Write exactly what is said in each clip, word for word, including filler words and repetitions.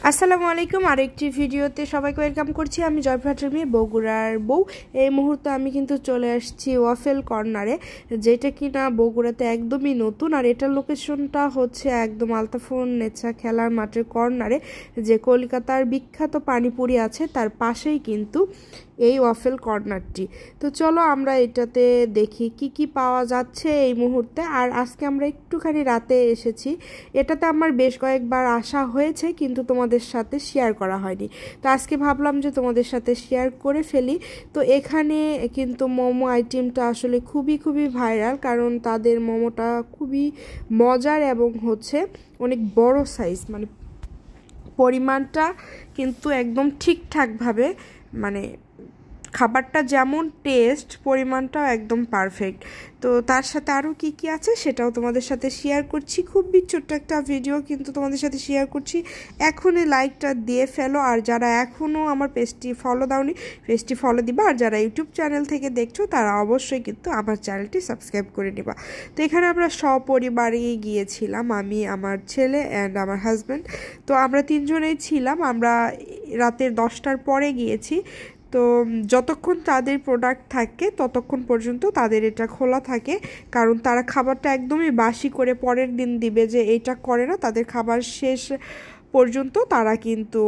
আসসালামু আলাইকুম। আরেকটি ভিডিওতে সবাইকে ওয়েলকাম করছি। আমি জয়প্রাটের মেয়ে বগুড়ার বউ। এই মুহূর্তে আমি কিন্তু চলে আসছি ওয়াফেল কর্নারে, যেটা কিনা বগুড়াতে একদমই নতুন। আর এটার লোকেশনটা হচ্ছে একদম আলতাফোন নেচা খেলার মাঠের কর্নারে, যে কলকাতার বিখ্যাত পানিপুরি আছে তার পাশেই কিন্তু এই ওয়াফেল কর্নারটি। তো চলো আমরা এটাতে দেখি কি কি পাওয়া যাচ্ছে এই মুহূর্তে। আর আজকে আমরা একটুখানি রাতে এসেছি। এটাতে আমার বেশ কয়েকবার আসা হয়েছে, কিন্তু তোমাদের সাথে শেয়ার করা হয়নি। তো আজকে ভাবলাম যে তোমাদের সাথে শেয়ার করে ফেলি। তো এখানে কিন্তু মোমো আইটেমটা আসলে খুবই খুবই ভাইরাল, কারণ তাদের মোমোটা খুবই মজার এবং হচ্ছে অনেক বড় সাইজ, মানে পরিমাণটা কিন্তু একদম ঠিকঠাকভাবে, মানে খাবারটা যেমন টেস্ট পরিমাণটাও একদম পারফেক্ট। তো তার সাথে আরও কি কি আছে সেটাও তোমাদের সাথে শেয়ার করছি। খুবই ছোট্ট একটা ভিডিও, কিন্তু তোমাদের সাথে শেয়ার করছি। এখনই লাইকটা দিয়ে ফেলো, আর যারা এখনও আমার পেজটি ফলো দাওনি পেজটি ফলো দিবা, আর যারা ইউটিউব চ্যানেল থেকে দেখছো তারা অবশ্যই কিন্তু আমার চ্যানেলটি সাবস্ক্রাইব করে নিবা। তো এখানে আমরা সপরিবারেই গিয়েছিলাম, আমি, আমার ছেলে অ্যান্ড আমার হাজব্যান্ড। তো আমরা তিনজনেই ছিলাম। আমরা রাতের দশটার পরে গিয়েছি। তো যতক্ষণ তাদের প্রোডাক্ট থাকে ততক্ষণ পর্যন্ত তাদের এটা খোলা থাকে, কারণ তারা খাবারটা একদমই বাসি করে পরের দিন দিবে, যে এইটা করে না। তাদের খাবার শেষ পর্যন্ত তারা কিন্তু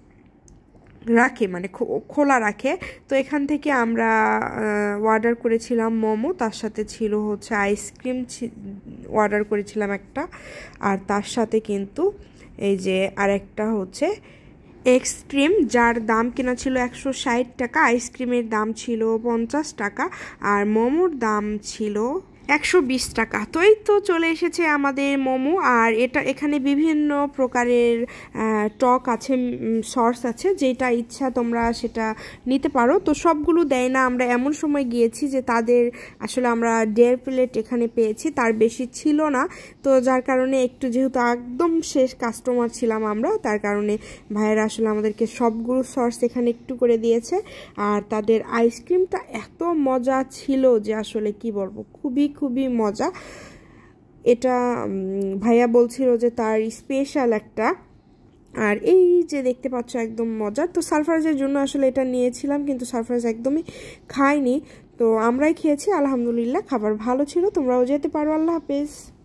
রাখে, মানে খোলা রাখে। তো এখান থেকে আমরা অর্ডার করেছিলাম মোমো, তার সাথে ছিল হচ্ছে আইসক্রিম অর্ডার করেছিলাম একটা, আর তার সাথে কিন্তু এই যে আরেকটা হচ্ছে এক্সট্রিম, যার দাম কিনা ছিল একশো ষাট টাকা। আইসক্রিমের দাম ছিল পঞ্চাশ টাকা, আর মোমোর দাম ছিল একশো বিশ টাকা। তো এই তো চলে এসেছে আমাদের মোমো। আর এটা এখানে বিভিন্ন প্রকারের টক আছে, সস আছে, যেটা ইচ্ছা তোমরা সেটা নিতে পারো। তো সবগুলো দেয় না, আমরা এমন সময় গিয়েছি যে তাদের আসলে আমরা দেড় প্লেট এখানে পেয়েছি, তার বেশি ছিল না। তো যার কারণে একটু, যেহেতু একদম শেষ কাস্টমার ছিলাম আমরা, তার কারণে ভাইয়েরা আসলে আমাদেরকে সবগুলো সস এখানে একটু করে দিয়েছে। আর তাদের আইসক্রিমটা এত মজা ছিল যে আসলে কি বলবো, খুবই খুবই মজা। এটা ভাইয়া বলছিল যে তার স্পেশাল একটা। আর এই যে দেখতে পাচ্ছ একদম মজা। তো সারপ্রাইজের জন্য আসলে এটা নিয়েছিলাম, কিন্তু সারপ্রাইজ একদমই খাইনি। তো আমরাই খেয়েছি, আলহামদুলিল্লাহ খাবার ভালো ছিল। তোমরাও যেতে পারো। আল্লাহ হাফেজ।